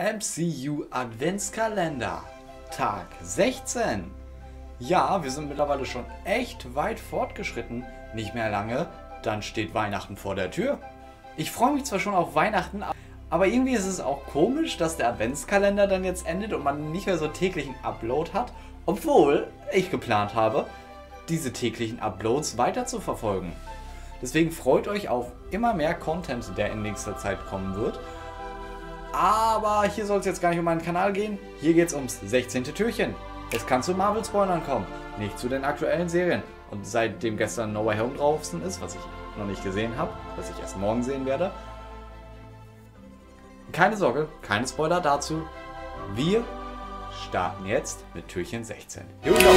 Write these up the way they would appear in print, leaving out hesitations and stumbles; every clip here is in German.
MCU Adventskalender, Tag 16. Ja, wir sind mittlerweile schon echt weit fortgeschritten. Nicht mehr lange, dann steht Weihnachten vor der Tür. Ich freue mich zwar schon auf Weihnachten, aber irgendwie ist es auch komisch, dass der Adventskalender dann jetzt endet und man nicht mehr so täglichen Upload hat, obwohl ich geplant habe, diese täglichen Uploads weiter zu verfolgen. Deswegen freut euch auf immer mehr Content, der in nächster Zeit kommen wird. Aber hier soll es jetzt gar nicht um meinen Kanal gehen. Hier geht es ums 16. Türchen. Es kann zu Marvel-Spoilern kommen, nicht zu den aktuellen Serien. Und seitdem gestern No Way Home draußen ist, was ich noch nicht gesehen habe, was ich erst morgen sehen werde, keine Sorge, keine Spoiler dazu. Wir starten jetzt mit Türchen 16. Here we go.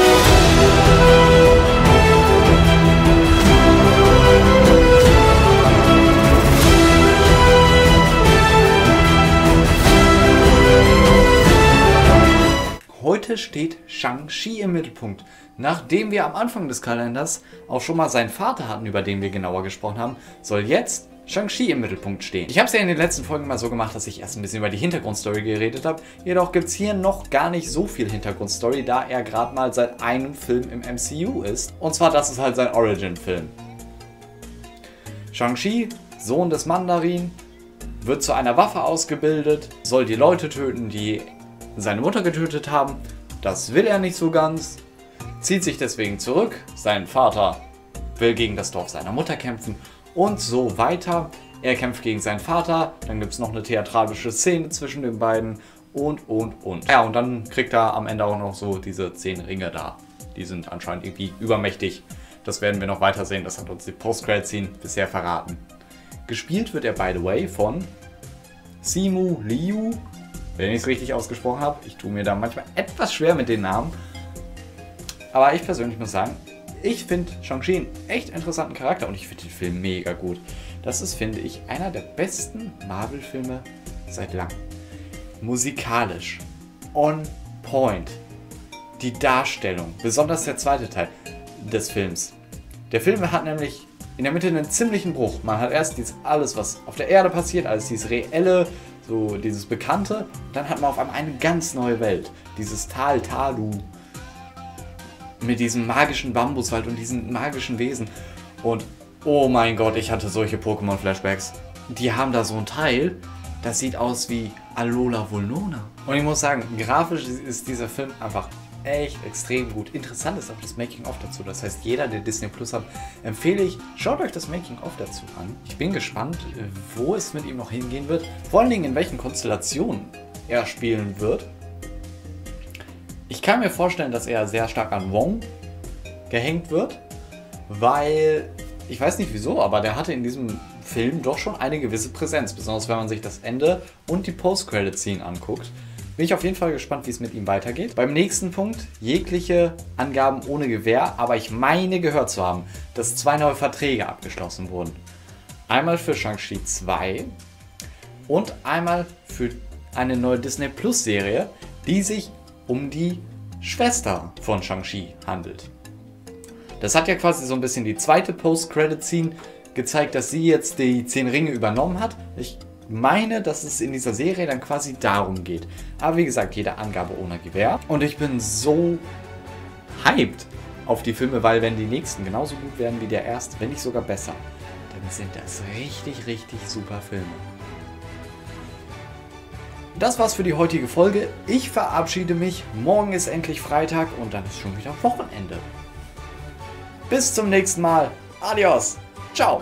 Heute steht Shang-Chi im Mittelpunkt. Nachdem wir am Anfang des Kalenders auch schon mal seinen Vater hatten, über den wir genauer gesprochen haben, soll jetzt Shang-Chi im Mittelpunkt stehen. Ich habe es ja in den letzten Folgen mal so gemacht, dass ich erst ein bisschen über die Hintergrundstory geredet habe. Jedoch gibt es hier noch gar nicht so viel Hintergrundstory, da er gerade mal seit einem Film im MCU ist. Und zwar, das ist halt sein Origin-Film. Shang-Chi, Sohn des Mandarin, wird zu einer Waffe ausgebildet, soll die Leute töten, die seine Mutter getötet haben. Das will er nicht so ganz, zieht sich deswegen zurück. Sein Vater will gegen das Dorf seiner Mutter kämpfen und so weiter. Er kämpft gegen seinen Vater, dann gibt es noch eine theatralische Szene zwischen den beiden und. Ja, und dann kriegt er am Ende auch noch so diese 10 Ringe da. Die sind anscheinend irgendwie übermächtig. Das werden wir noch weiter sehen, das hat uns die Post-Credit-Scene bisher verraten. Gespielt wird er, by the way, von Simu Liu. Wenn ich es richtig ausgesprochen habe, ich tue mir da manchmal etwas schwer mit den Namen. Aber ich persönlich muss sagen, ich finde Shang-Chi einen echt interessanten Charakter und ich finde den Film mega gut. Das ist, finde ich, einer der besten Marvel-Filme seit langem. Musikalisch, on point, die Darstellung, besonders der zweite Teil des Films. Der Film hat nämlich in der Mitte einen ziemlichen Bruch. Man hat erst alles, was auf der Erde passiert, alles dieses Reelle, so dieses Bekannte, dann hat man auf einmal eine ganz neue Welt. Dieses Tal Talu mit diesem magischen Bambuswald und diesen magischen Wesen. Und oh mein Gott, ich hatte solche Pokémon-Flashbacks. Die haben da so ein Teil, das sieht aus wie Alola Vulnona. Und ich muss sagen, grafisch ist dieser Film einfach echt extrem gut. Interessant ist auch das Making-of dazu. Das heißt, jeder, der Disney Plus hat, empfehle ich, schaut euch das Making-of dazu an. Ich bin gespannt, wo es mit ihm noch hingehen wird. Vor allen Dingen, in welchen Konstellationen er spielen wird. Ich kann mir vorstellen, dass er sehr stark an Wong gehängt wird, weil, ich weiß nicht wieso, aber der hatte in diesem Film doch schon eine gewisse Präsenz. Besonders wenn man sich das Ende und die Post-Credit-Scene anguckt. Bin ich auf jeden Fall gespannt, wie es mit ihm weitergeht. Beim nächsten Punkt, jegliche Angaben ohne Gewähr, aber ich meine gehört zu haben, dass 2 neue Verträge abgeschlossen wurden. Einmal für Shang-Chi 2 und einmal für eine neue Disney Plus Serie, die sich um die Schwester von Shang-Chi handelt. Das hat ja quasi so ein bisschen die zweite Post-Credit-Scene gezeigt, dass sie jetzt die 10 Ringe übernommen hat. Ich meine, dass es in dieser Serie dann quasi darum geht. Aber wie gesagt, jede Angabe ohne Gewähr. Und ich bin so hyped auf die Filme, weil wenn die nächsten genauso gut werden wie der erste, wenn nicht sogar besser, dann sind das richtig, richtig super Filme. Das war's für die heutige Folge. Ich verabschiede mich. Morgen ist endlich Freitag und dann ist schon wieder Wochenende. Bis zum nächsten Mal. Adios. Ciao.